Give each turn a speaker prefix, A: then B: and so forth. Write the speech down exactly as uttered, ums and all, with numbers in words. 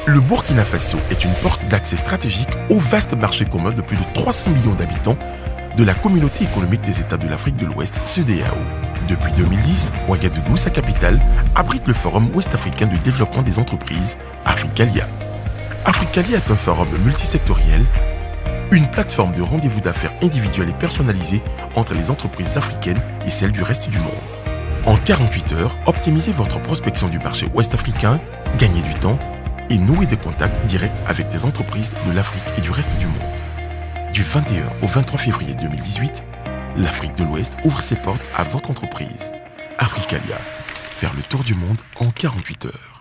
A: Le Burkina Faso est une porte d'accès stratégique au vaste marché commun de plus de trois cents millions d'habitants de la Communauté économique des États de l'Afrique de l'Ouest, C E D A O. Depuis deux mille dix, Ouagadougou, sa capitale, abrite le Forum ouest-africain de développement des entreprises, Africalia. Africalia est un forum multisectoriel, une plateforme de rendez-vous d'affaires individuels et personnalisés entre les entreprises africaines et celles du reste du monde. En quarante-huit heures, optimisez votre prospection du marché ouest-africain, gagnez du temps et nouez des contacts directs avec des entreprises de l'Afrique et du reste du monde. Du vingt et un au vingt-trois février deux mille dix-huit, l'Afrique de l'Ouest ouvre ses portes à votre entreprise. Africalia, faire le tour du monde en quarante-huit heures.